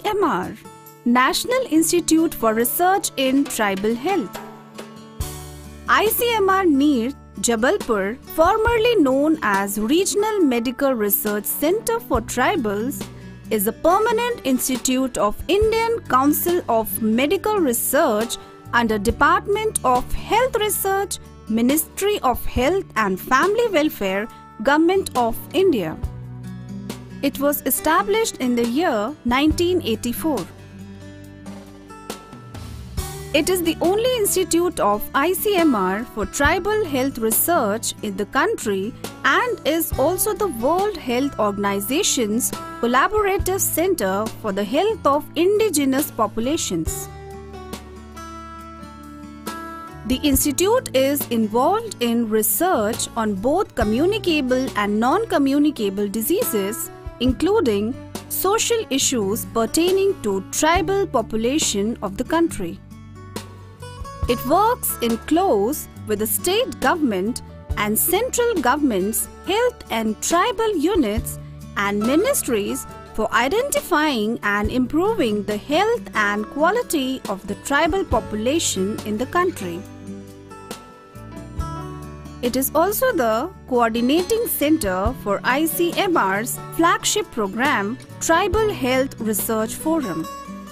ICMR, National Institute for Research in Tribal Health. ICMR near Jabalpur, formerly known as Regional Medical Research Center for Tribals, is a permanent institute of Indian Council of Medical Research under Department of Health Research, Ministry of Health and Family Welfare, Government of India. It was established in the year 1984. It is the only institute of ICMR for tribal health research in the country and is also the World Health Organization's collaborative center for the health of indigenous populations. The institute is involved in research on both communicable and non-communicable diseases, including social issues pertaining to tribal population of the country. It works in close with the state government and central government's health and tribal units and ministries for identifying and improving the health and quality of the tribal population in the country. It is also the coordinating center for ICMR's flagship program, Tribal Health Research Forum.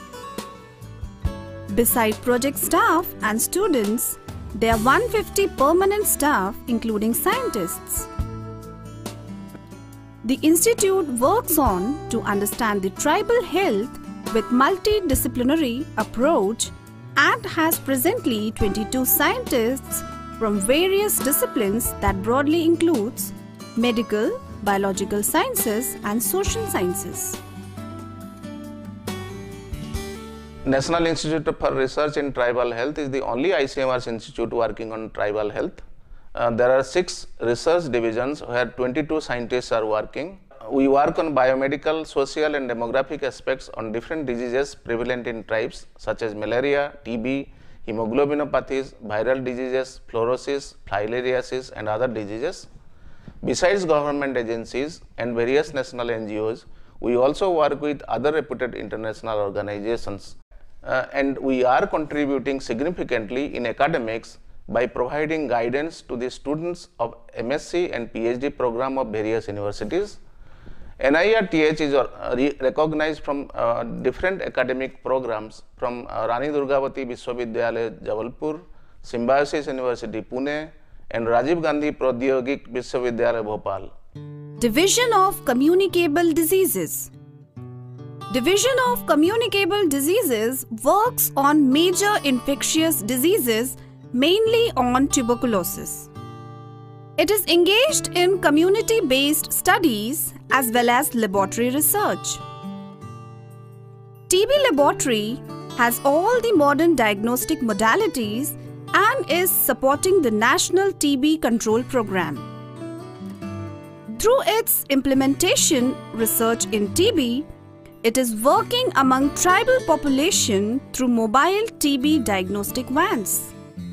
Beside project staff and students, there are 150 permanent staff including scientists. The institute works on to understand the tribal health with multidisciplinary approach and has presently 22 scientists from various disciplines that broadly includes medical, biological sciences and social sciences. National Institute for Research in Tribal Health is the only ICMR institute working on tribal health. There are 6 research divisions where 22 scientists are working. We work on biomedical, social and demographic aspects on different diseases prevalent in tribes such as malaria, TB, hemoglobinopathies, viral diseases, fluorosis, filariasis and other diseases. Besides government agencies and various national NGOs, we also work with other reputed international organizations. And we are contributing significantly in academics by providing guidance to the students of MSc and PhD program of various universities. NIRTH is recognized from different academic programs from Rani Durgavati Vishwavidyalaya, Jabalpur, Symbiosis University, Pune, and Rajiv Gandhi Pradhyogik Vishwavidyalaya, Bhopal. Division of Communicable Diseases. Division of Communicable Diseases works on major infectious diseases, mainly on tuberculosis. It is engaged in community-based studies as well as laboratory research. TB laboratory has all the modern diagnostic modalities and is supporting the National TB Control Program. Through its implementation research in TB, it is working among tribal population through mobile TB diagnostic vans.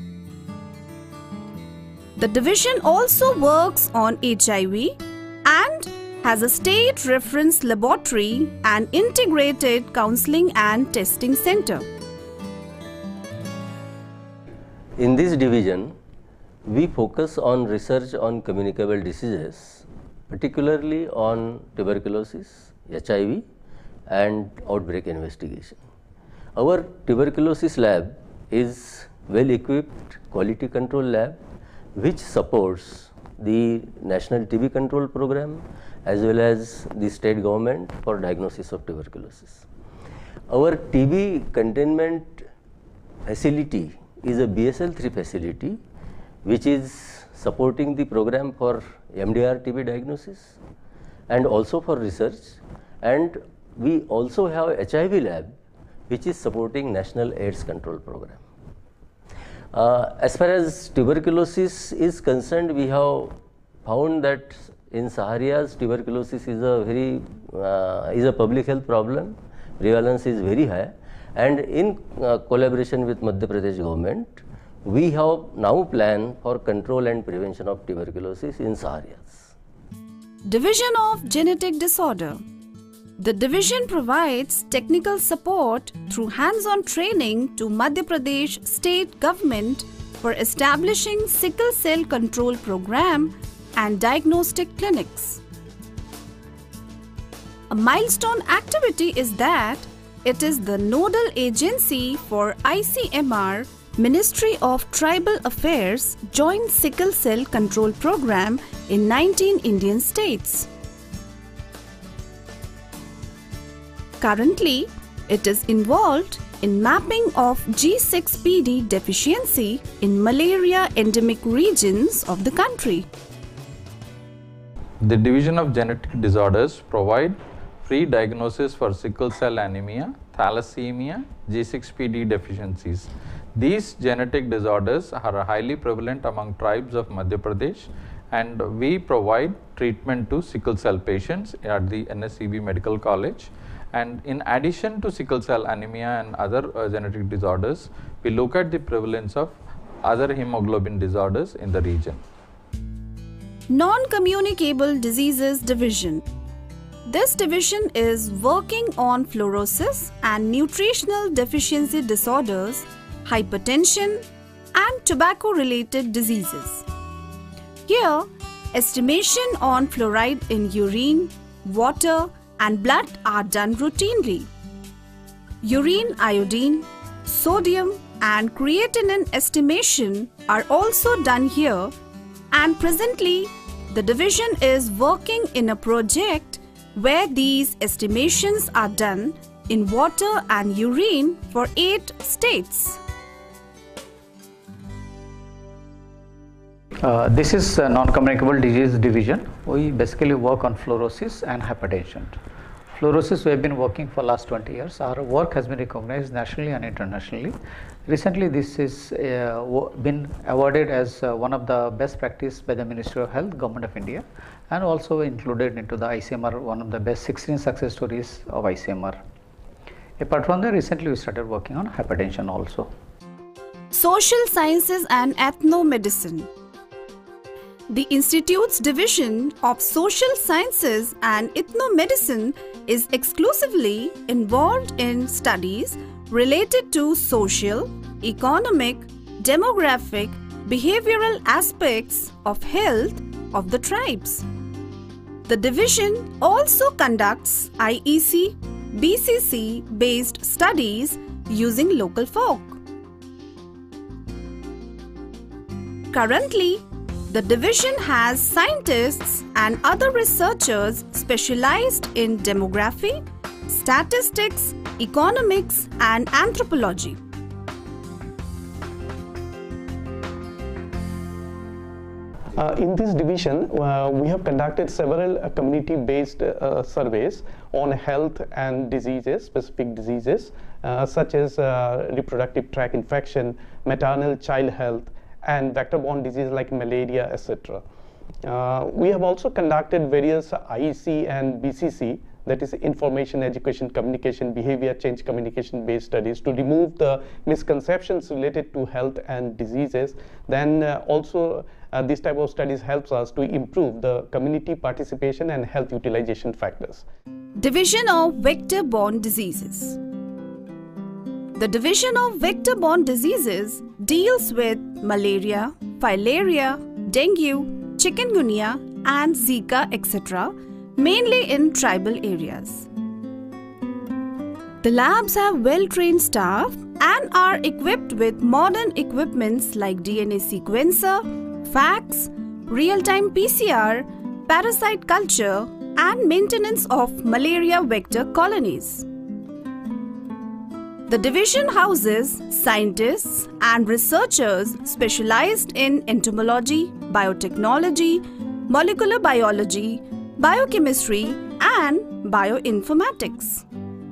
The division also works on HIV and has a state reference laboratory and integrated counseling and testing center. In this division, we focus on research on communicable diseases, particularly on tuberculosis, HIV and outbreak investigation. Our tuberculosis lab is well equipped quality control lab which supports the National TB Control Program as well as the state government for diagnosis of tuberculosis. Our TB containment facility is a BSL-3 facility which is supporting the program for MDR TB diagnosis and also for research, and we also have a HIV lab which is supporting National AIDS Control Program. As far as tuberculosis is concerned, we have found that in Saharias tuberculosis is a public health problem. Prevalence is very high, and in collaboration with Madhya Pradesh government, we have now planned for control and prevention of tuberculosis in Saharias. Division of Genetic Disorder. The division provides technical support through hands-on training to Madhya Pradesh state government for establishing sickle cell control program and diagnostic clinics. A milestone activity is that it is the nodal agency for ICMR Ministry of Tribal Affairs Joint Sickle Cell Control Program in 19 Indian states. Currently, it is involved in mapping of G6PD deficiency in malaria endemic regions of the country. The Division of Genetic Disorders provide free diagnosis for sickle cell anemia, thalassemia, G6PD deficiencies. These genetic disorders are highly prevalent among tribes of Madhya Pradesh, and we provide treatment to sickle cell patients at the NSCB Medical College. And in addition to sickle cell anemia and other genetic disorders, we look at the prevalence of other hemoglobin disorders in the region. Non-communicable diseases division. This division is working on fluorosis and nutritional deficiency disorders, hypertension, and tobacco-related diseases. Here, estimation on fluoride in urine, water, and blood are done routinely. Urine iodine, sodium, and creatinine estimation are also done here, and presently the division is working in a project where these estimations are done in water and urine for 8 states. This is a non-communicable disease division. We basically work on fluorosis and hypertension. Fluorosis we have been working for last 20 years. Our work has been recognized nationally and internationally. Recently this is been awarded as one of the best practice by the Ministry of Health, Government of India, and also included into the ICMR, one of the best 16 success stories of ICMR. Apart from that, recently we started working on hypertension also. Social Sciences and Ethnomedicine. The Institute's division of Social Sciences and Ethnomedicine is exclusively involved in studies related to social, economic, demographic, behavioral aspects of health of the tribes. The division also conducts IEC, BCC based studies using local folk. Currently, the division has scientists and other researchers specialized in demography, statistics, economics, and anthropology. In this division, we have conducted several community-based surveys on health and diseases, specific diseases, such as reproductive tract infection, maternal child health, and vector-borne diseases like malaria, etc. We have also conducted various IEC and BCC, that is information, education, communication, behavior change communication based studies to remove the misconceptions related to health and diseases. Then also this type of studies helps us to improve the community participation and health utilization factors. Division of Vector-borne diseases. The division of vector-borne diseases deals with malaria, filaria, dengue, chikungunya, and Zika, etc., mainly in tribal areas. The labs have well-trained staff and are equipped with modern equipments like DNA sequencer, fax, real-time PCR, parasite culture, and maintenance of malaria vector colonies. The division houses scientists and researchers specialized in entomology, biotechnology, molecular biology, biochemistry, and bioinformatics.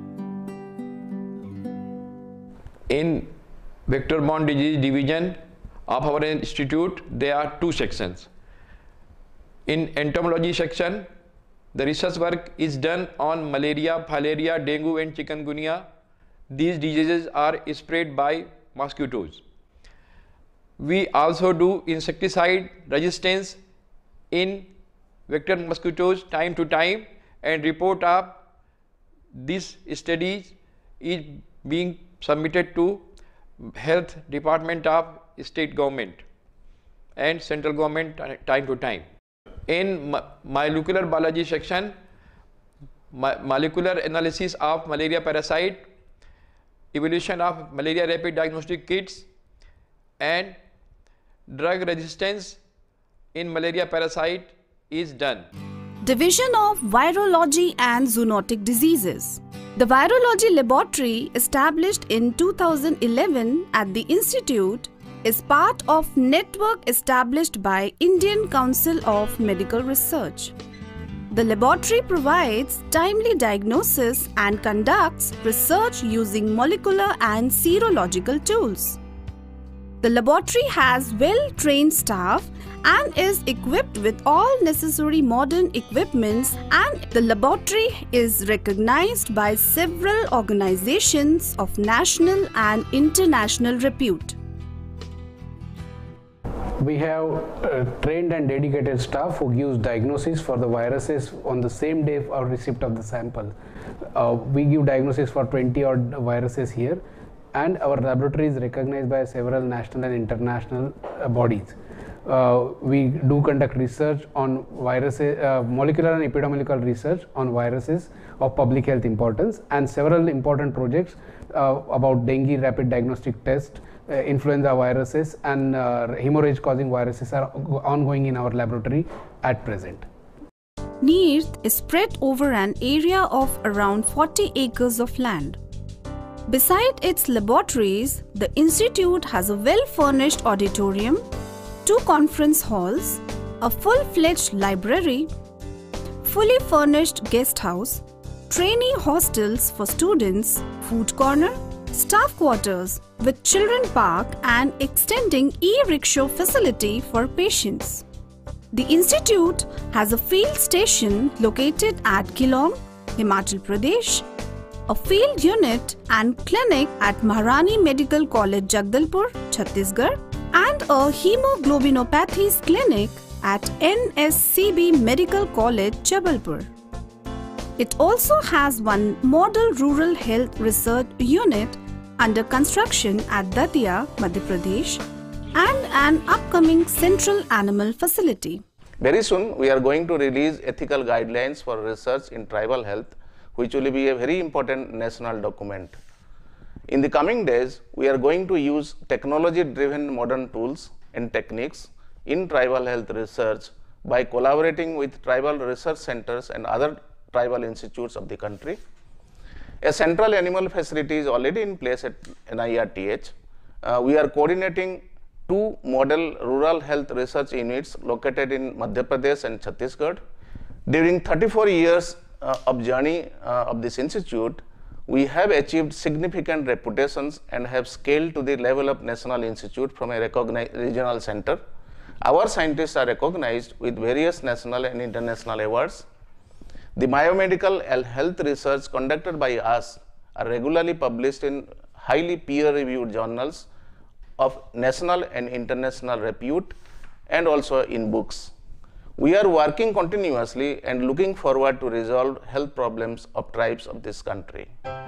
In vector-borne disease division of our institute, there are 2 sections. In entomology section, the research work is done on malaria, filaria, dengue, and chikungunya. These diseases are spread by mosquitoes. We also do insecticide resistance in vector mosquitoes time to time and report up this study is being submitted to Health Department of State Government and Central Government time to time. In molecular biology section, molecular analysis of malaria parasite, evolution of malaria rapid diagnostic kits, and drug resistance in malaria parasite is done. Division of Virology and Zoonotic Diseases. The Virology Laboratory, established in 2011 at the Institute, is part of network established by Indian Council of Medical Research. The laboratory provides timely diagnosis and conducts research using molecular and serological tools. The laboratory has well-trained staff and is equipped with all necessary modern equipments, and the laboratory is recognized by several organizations of national and international repute. We have trained and dedicated staff who gives diagnosis for the viruses on the same day of receipt of the sample. We give diagnosis for 20 odd viruses here, and our laboratory is recognized by several national and international bodies. We do conduct research on viruses, molecular and epidemiological research on viruses of public health importance, and several important projects about dengue rapid diagnostic test, influenza viruses, and hemorrhage causing viruses are ongoing in our laboratory at present. NEERT is spread over an area of around 40 acres of land. Beside its laboratories, the institute has a well-furnished auditorium, 2 conference halls, a full-fledged library, fully furnished guest house, trainee hostels for students, food corner, staff quarters with children park, and extending e-rickshaw facility for patients. The institute has a field station located at Keylong, Himachal Pradesh, a field unit and clinic at Maharani Medical College, Jagdalpur, Chhattisgarh, and a hemoglobinopathies clinic at NSCB Medical College, Jabalpur. It also has one model rural health research unit under construction at Datia, Madhya Pradesh, and an upcoming central animal facility. Very soon we are going to release ethical guidelines for research in tribal health, which will be a very important national document. In the coming days, we are going to use technology-driven modern tools and techniques in tribal health research by collaborating with tribal research centers and other tribal institutes of the country. A central animal facility is already in place at NIRTH. We are coordinating 2 model rural health research units located in Madhya Pradesh and Chhattisgarh. During 34 years of journey of this institute, we have achieved significant reputations and have scaled to the level of National Institute from a recognized regional center. Our scientists are recognized with various national and international awards. The biomedical health research conducted by us are regularly published in highly peer-reviewed journals of national and international repute, and also in books. We are working continuously and looking forward to resolve health problems of tribes of this country.